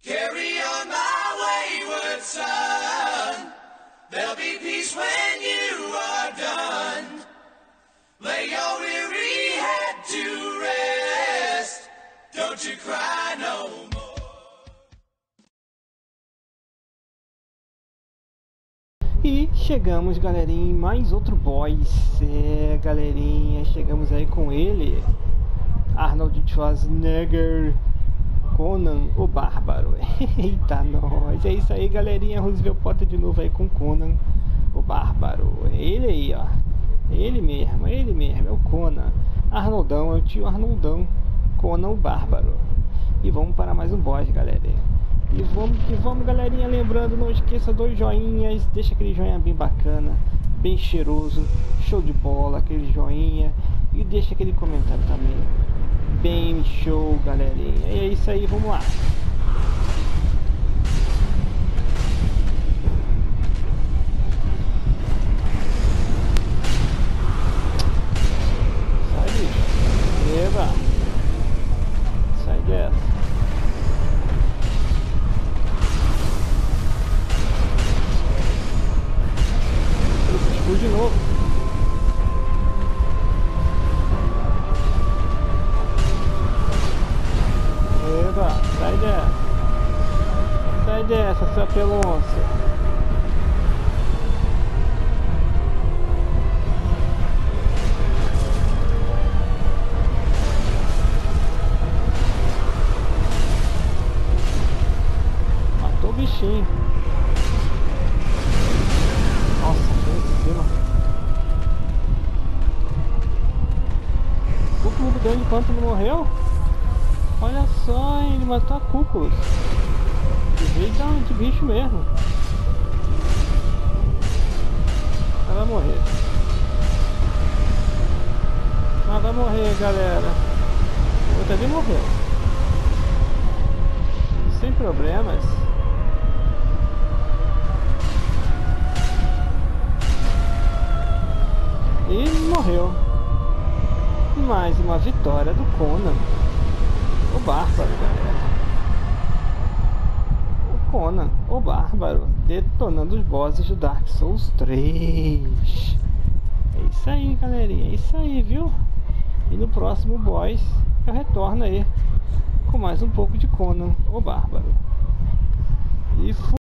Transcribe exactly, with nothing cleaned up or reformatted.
Carry on my wayward son. There'll be peace when you are done. Lay your weary head to rest. Don't you cry no more. E chegamos, galerinha, em mais outro boss. É, galerinha, chegamos aí com ele, Arnold Schwarzenegger, Conan o Bárbaro. Eita nós, é isso aí, galerinha. Roosevelt Potter de novo aí com Conan o Bárbaro. Ele aí, ó, ele mesmo, ele mesmo, é o Conan Arnoldão, é o tio Arnoldão, Conan o Bárbaro. E vamos para mais um boss, galerinha. E vamos que vamos, galerinha. Lembrando, não esqueça dos joinhas. Deixa aquele joinha bem bacana, bem cheiroso, show de bola, aquele joinha. E deixa aquele comentário também, bem show, galerinha. E é isso aí, vamos lá. Sai, bicho. Eba. Sai dessa. De novo. Eba, sai dessa. Sai dessa, sua pelonça. Matou o bichinho. Cúculo grande quanto não morreu? Olha só, hein, ele matou a Cúculos. De jeito de bicho mesmo. Ela vai morrer. Ela vai morrer, galera. O outro ali morreu. Sem problemas. E morreu. Mais uma vitória do Conan o Bárbaro, galera. O Conan o Bárbaro detonando os bosses do Dark Souls três. É isso aí, galerinha, é isso aí, viu? E no próximo boss eu retorno aí com mais um pouco de Conan o Bárbaro. E